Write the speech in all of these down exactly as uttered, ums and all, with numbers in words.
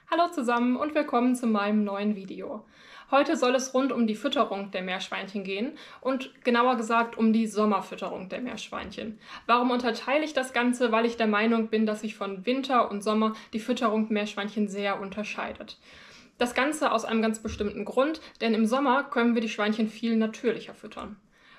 Hallo zusammen und willkommen zu meinem neuen Video. Heute soll es rund um die Fütterung der Meerschweinchen gehen und genauer gesagt um die Sommerfütterung der Meerschweinchen. Warum unterteile ich das Ganze? Weil ich der Meinung bin, dass sich von Winter und Sommer die Fütterung Meerschweinchen sehr unterscheidet. Das Ganze aus einem ganz bestimmten Grund, denn im Sommer können wir die Schweinchen viel natürlicher füttern.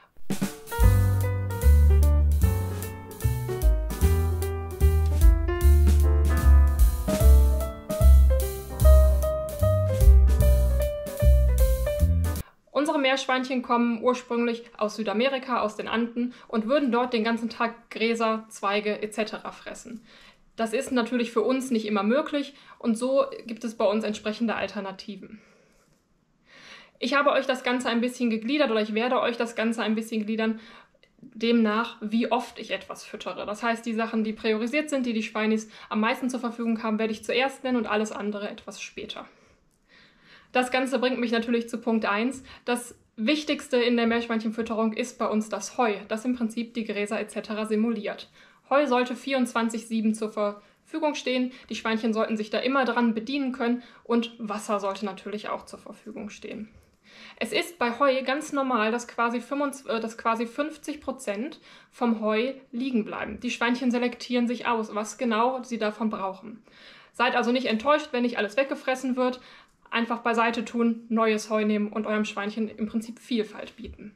Unsere Meerschweinchen kommen ursprünglich aus Südamerika, aus den Anden und würden dort den ganzen Tag Gräser, Zweige et cetera fressen. Das ist natürlich für uns nicht immer möglich und so gibt es bei uns entsprechende Alternativen. Ich habe euch das Ganze ein bisschen gegliedert oder ich werde euch das Ganze ein bisschen gliedern, demnach, wie oft ich etwas füttere. Das heißt, die Sachen, die priorisiert sind, die die Schweinis am meisten zur Verfügung haben, werde ich zuerst nennen und alles andere etwas später. Das Ganze bringt mich natürlich zu Punkt eins. Das Wichtigste in der Meerschweinchenfütterung ist bei uns das Heu, das im Prinzip die Gräser et cetera simuliert. Heu sollte vierundzwanzig sieben zur Verfügung stehen, die Schweinchen sollten sich da immer dran bedienen können und Wasser sollte natürlich auch zur Verfügung stehen. Es ist bei Heu ganz normal, dass quasi, fünfundzwanzig, dass quasi fünfzig Prozent vom Heu liegen bleiben. Die Schweinchen selektieren sich aus, was genau sie davon brauchen. Seid also nicht enttäuscht, wenn nicht alles weggefressen wird. Einfach beiseite tun, neues Heu nehmen und eurem Schweinchen im Prinzip Vielfalt bieten.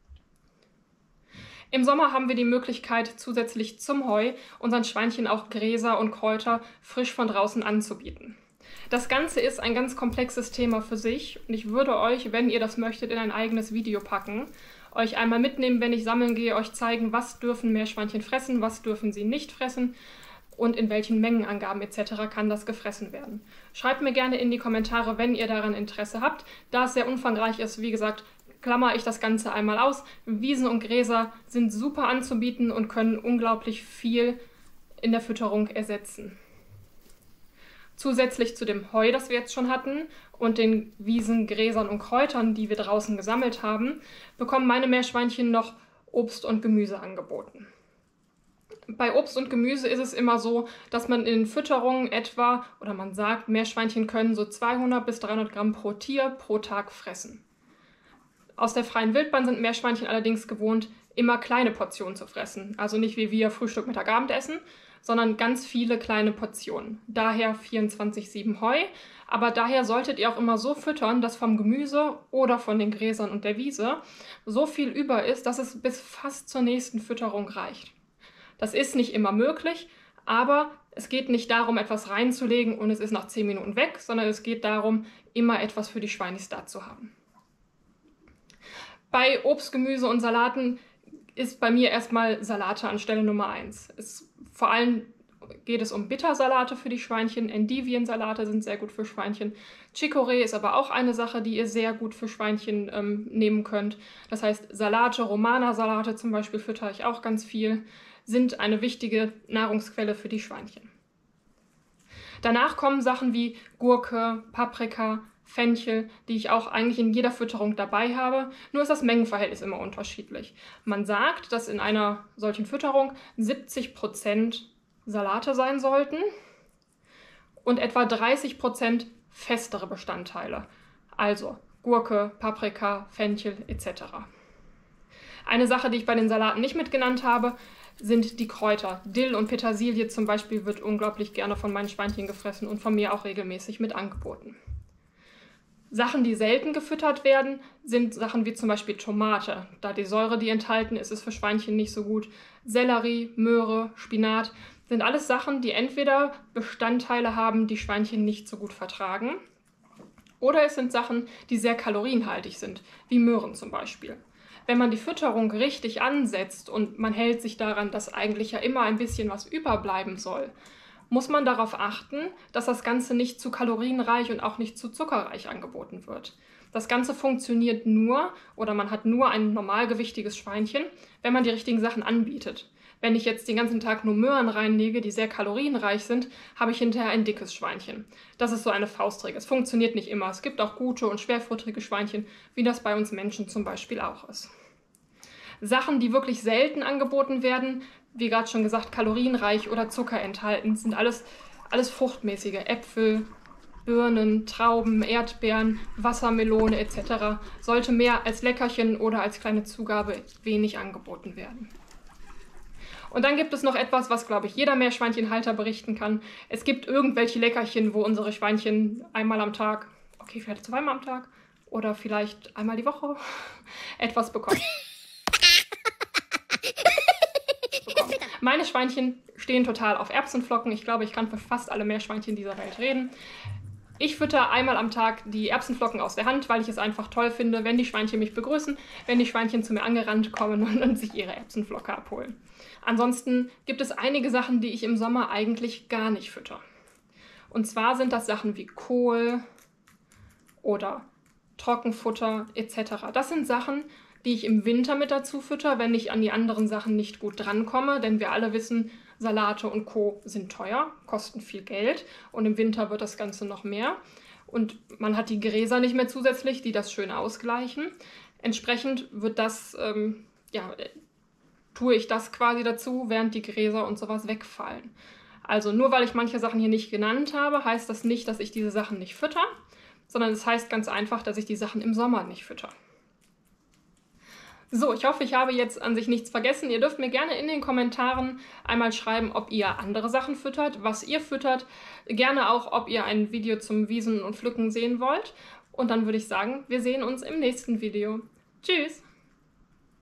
Im Sommer haben wir die Möglichkeit, zusätzlich zum Heu unseren Schweinchen auch Gräser und Kräuter frisch von draußen anzubieten. Das Ganze ist ein ganz komplexes Thema für sich und ich würde euch, wenn ihr das möchtet, in ein eigenes Video packen. Euch einmal mitnehmen, wenn ich sammeln gehe, euch zeigen, was dürfen Meerschweinchen fressen, was dürfen sie nicht fressen. Und in welchen Mengenangaben et cetera kann das gefressen werden. Schreibt mir gerne in die Kommentare, wenn ihr daran Interesse habt. Da es sehr umfangreich ist, wie gesagt, klammer ich das Ganze einmal aus. Wiesen und Gräser sind super anzubieten und können unglaublich viel in der Fütterung ersetzen. Zusätzlich zu dem Heu, das wir jetzt schon hatten, und den Wiesen, Gräsern und Kräutern, die wir draußen gesammelt haben, bekommen meine Meerschweinchen noch Obst und Gemüse angeboten. Bei Obst und Gemüse ist es immer so, dass man in Fütterungen etwa, oder man sagt, Meerschweinchen können so zweihundert bis dreihundert Gramm pro Tier pro Tag fressen. Aus der freien Wildbahn sind Meerschweinchen allerdings gewohnt, immer kleine Portionen zu fressen. Also nicht wie wir Frühstück, Mittag, Abendessen, sondern ganz viele kleine Portionen. Daher vierundzwanzig sieben Heu, aber daher solltet ihr auch immer so füttern, dass vom Gemüse oder von den Gräsern und der Wiese so viel über ist, dass es bis fast zur nächsten Fütterung reicht. Das ist nicht immer möglich, aber es geht nicht darum, etwas reinzulegen und es ist nach zehn Minuten weg, sondern es geht darum, immer etwas für die Schweinis da zu haben. Bei Obst, Gemüse und Salaten ist bei mir erstmal Salate an Stelle Nummer eins. Es, vor allem geht es um Bittersalate für die Schweinchen, Endiviensalate sind sehr gut für Schweinchen. Chicorée ist aber auch eine Sache, die ihr sehr gut für Schweinchen ähm, nehmen könnt. Das heißt, Salate, Romana-Salate zum Beispiel füttere ich auch ganz viel, sind eine wichtige Nahrungsquelle für die Schweinchen. Danach kommen Sachen wie Gurke, Paprika, Fenchel, die ich auch eigentlich in jeder Fütterung dabei habe, nur ist das Mengenverhältnis immer unterschiedlich. Man sagt, dass in einer solchen Fütterung siebzig Prozent Salate sein sollten und etwa dreißig Prozent festere Bestandteile, also Gurke, Paprika, Fenchel et cetera. Eine Sache, die ich bei den Salaten nicht mitgenannt habe, sind die Kräuter. Dill und Petersilie zum Beispiel wird unglaublich gerne von meinen Schweinchen gefressen und von mir auch regelmäßig mit angeboten. Sachen, die selten gefüttert werden, sind Sachen wie zum Beispiel Tomate. Da die Säure, die enthalten ist, ist für Schweinchen nicht so gut. Sellerie, Möhre, Spinat sind alles Sachen, die entweder Bestandteile haben, die Schweinchen nicht so gut vertragen, oder es sind Sachen, die sehr kalorienhaltig sind, wie Möhren zum Beispiel. Wenn man die Fütterung richtig ansetzt und man hält sich daran, dass eigentlich ja immer ein bisschen was überbleiben soll, muss man darauf achten, dass das Ganze nicht zu kalorienreich und auch nicht zu zuckerreich angeboten wird. Das Ganze funktioniert nur, oder man hat nur ein normalgewichtiges Schweinchen, wenn man die richtigen Sachen anbietet. Wenn ich jetzt den ganzen Tag nur Möhren reinlege, die sehr kalorienreich sind, habe ich hinterher ein dickes Schweinchen. Das ist so eine Faustregel. Es funktioniert nicht immer. Es gibt auch gute und schwerfutterige Schweinchen, wie das bei uns Menschen zum Beispiel auch ist. Sachen, die wirklich selten angeboten werden, wie gerade schon gesagt, kalorienreich oder Zucker enthalten, sind alles, alles fruchtmäßige. Äpfel, Birnen, Trauben, Erdbeeren, Wassermelone et cetera sollte mehr als Leckerchen oder als kleine Zugabe wenig angeboten werden. Und dann gibt es noch etwas, was, glaube ich, jeder Meerschweinchenhalter berichten kann. Es gibt irgendwelche Leckerchen, wo unsere Schweinchen einmal am Tag, okay, vielleicht zweimal am Tag oder vielleicht einmal die Woche etwas bekommen. Meine Schweinchen stehen total auf Erbsenflocken. Ich glaube, ich kann für fast alle Meerschweinchen dieser Welt reden. Ich fütter einmal am Tag die Erbsenflocken aus der Hand, weil ich es einfach toll finde, wenn die Schweinchen mich begrüßen, wenn die Schweinchen zu mir angerannt kommen und, und sich ihre Erbsenflocke abholen. Ansonsten gibt es einige Sachen, die ich im Sommer eigentlich gar nicht fütter. Und zwar sind das Sachen wie Kohl oder Trockenfutter et cetera. Das sind Sachen, die ich im Winter mit dazu fütter, wenn ich an die anderen Sachen nicht gut drankomme, denn wir alle wissen, Salate und Co. sind teuer, kosten viel Geld und im Winter wird das Ganze noch mehr. Und man hat die Gräser nicht mehr zusätzlich, die das schön ausgleichen. Entsprechend wird das, ähm, ja, tue ich das quasi dazu, während die Gräser und sowas wegfallen. Also nur weil ich manche Sachen hier nicht genannt habe, heißt das nicht, dass ich diese Sachen nicht fütter, sondern es heißt ganz einfach, dass ich die Sachen im Sommer nicht fütter. So, ich hoffe, ich habe jetzt an sich nichts vergessen. Ihr dürft mir gerne in den Kommentaren einmal schreiben, ob ihr andere Sachen füttert, was ihr füttert. Gerne auch, ob ihr ein Video zum Wiesen und Pflücken sehen wollt. Und dann würde ich sagen, wir sehen uns im nächsten Video. Tschüss!